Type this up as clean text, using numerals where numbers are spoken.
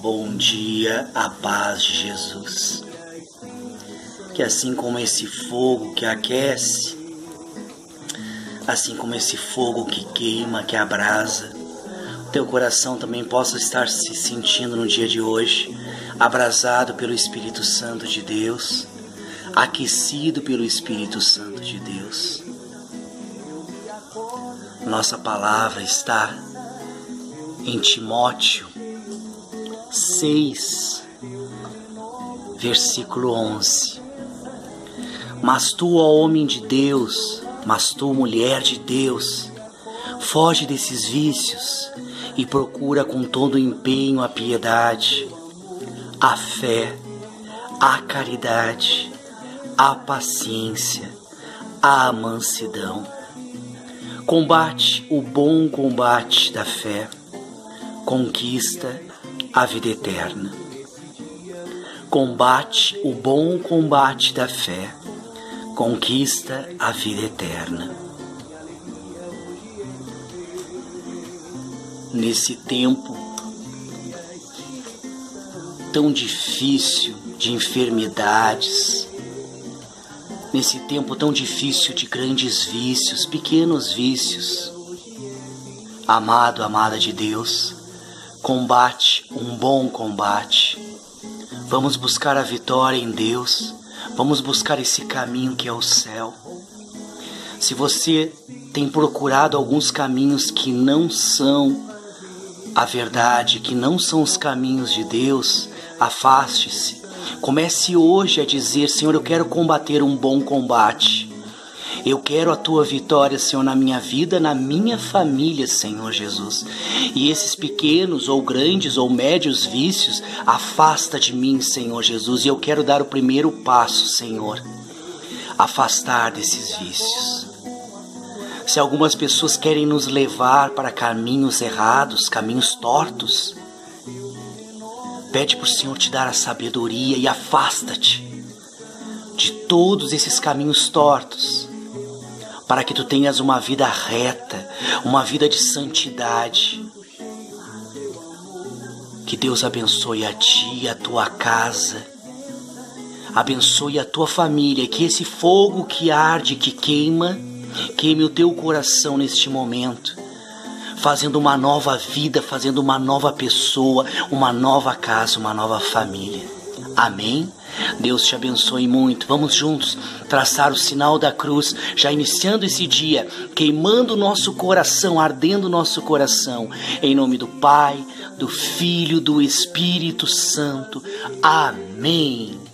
Bom dia, a paz de Jesus. Que assim como esse fogo que aquece, assim como esse fogo que queima, que abrasa, teu coração também possa estar se sentindo no dia de hoje, abrasado pelo Espírito Santo de Deus, aquecido pelo Espírito Santo de Deus. Nossa palavra está em Timóteo 6, versículo 11. Mas tu, ó homem de Deus, mas tu, mulher de Deus, foge desses vícios e procura com todo o empenho a piedade, a fé, a caridade, a paciência, a mansidão. Combate o bom combate da fé, conquista a vida eterna. Combate o bom combate da fé, conquista a vida eterna. Nesse tempo tão difícil de enfermidades, nesse tempo tão difícil de grandes vícios, pequenos vícios, amado, amada de Deus, combate um bom combate. Vamos buscar a vitória em Deus. Vamos buscar esse caminho que é o céu. Se você tem procurado alguns caminhos que não são a verdade, que não são os caminhos de Deus, afaste-se. Comece hoje a dizer: Senhor, eu quero combater um bom combate. Eu quero a tua vitória, Senhor, na minha vida, na minha família, Senhor Jesus. E esses pequenos ou grandes ou médios vícios, afasta de mim, Senhor Jesus. E eu quero dar o primeiro passo, Senhor, afastar desses vícios. Se algumas pessoas querem nos levar para caminhos errados, caminhos tortos, pede para o Senhor te dar a sabedoria e afasta-te de todos esses caminhos tortos, para que tu tenhas uma vida reta, uma vida de santidade. Que Deus abençoe a ti e a tua casa, abençoe a tua família, que esse fogo que arde, que queima, queime o teu coração neste momento, fazendo uma nova vida, fazendo uma nova pessoa, uma nova casa, uma nova família. Amém? Deus te abençoe muito. Vamos juntos traçar o sinal da cruz, já iniciando esse dia, queimando o nosso coração, ardendo o nosso coração. Em nome do Pai, do Filho, do Espírito Santo. Amém.